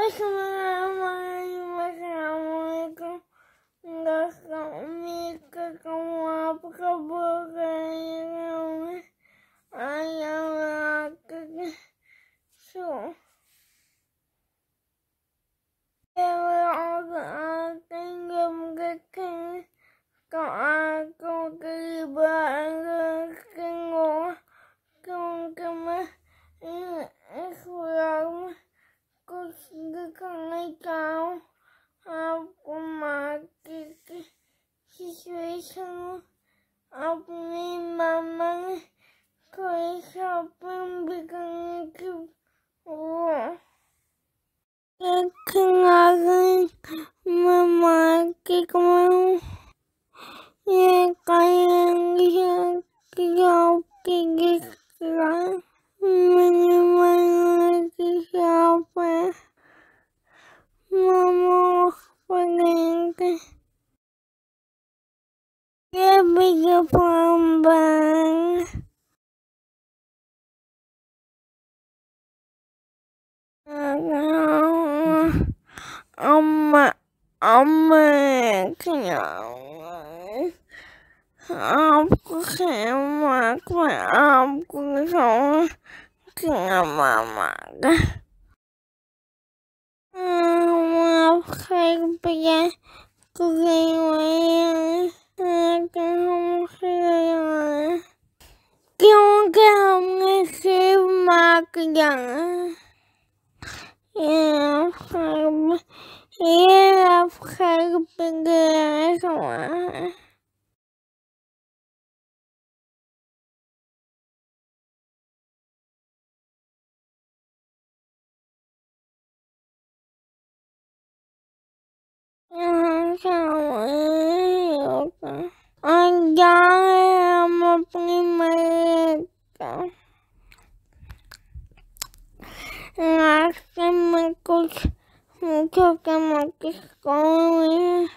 Assalamualaikum. Nggak kami ketemu apa bukan ayam lagi so. Kalau aku kau aku kelibat kengok kemana kurang kusikan kau aku mati situation aku ni mama kau siapa bikin aku kenangan mama kau ya kayang yang kau kira menyemang siapa mama pengen ya bisa pambang Amma kenyang aku kenyang aku kenyang mama maaf saya pengen kuliah kamu sayang kamu ngasih makan ya saya pengen semua jangan mereka ngasih muka ke sekolah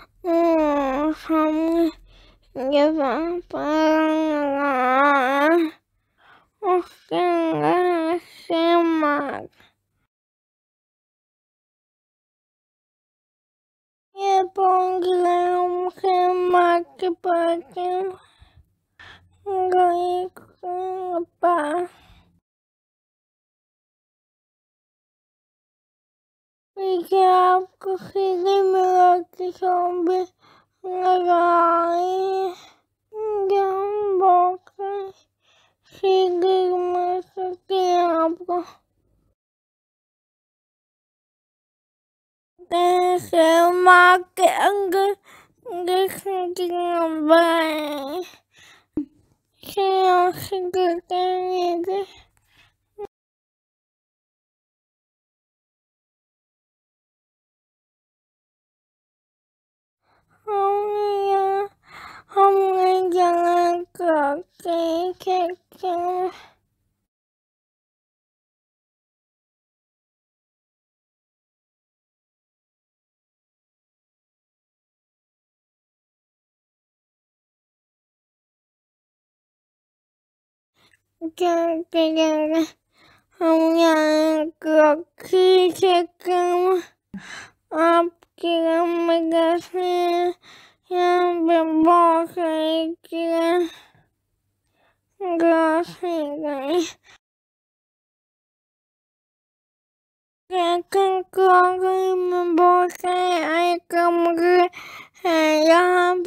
sama jangan pernah oke ngasih mak ya panggilan sama kepada nggak ikut apa jika aku kirim lagi sambil ngerai gambar kirim masukin apa semakin enggak baik saya segitu itu kamu jangan kakek kakek kamu yang kakek kamu kira megasi yang berbosan kira gasi kakek kakek membosan ayah kamu yang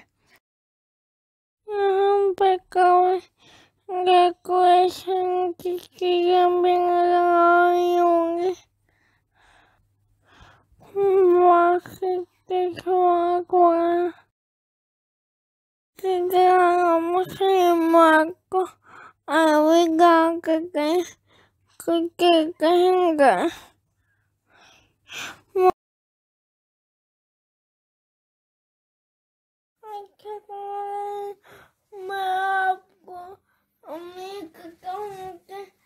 sampai kau nggak kuasa kira mengalayung masih keluar segera musim aku awal kakek enggak maaf umi kamu